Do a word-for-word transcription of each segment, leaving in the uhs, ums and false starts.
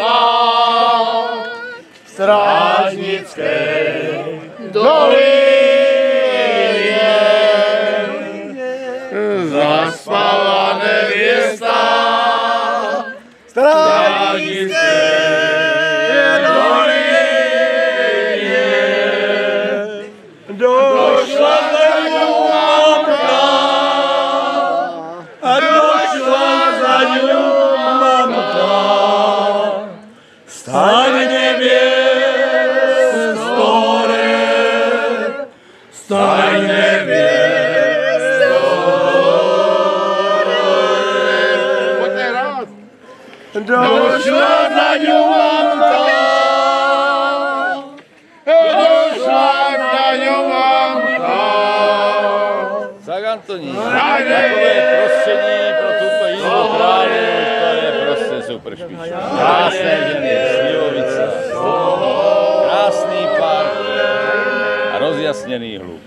strážnické dolině zaspala nevěsta strážnické dolině došla za ňou mamka a došla za ňou mamka. Staň nevěstore, staň nevěstore. Pojďte rád. Došla za ňou mamka, došla za ňou mamka. Tak Antonín, takové prostředí pro tuto jízdu králi, to je prostě super špička. Krásné ženy, slivovice, krásný park a rozjasněný hluk.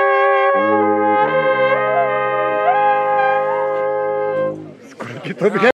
To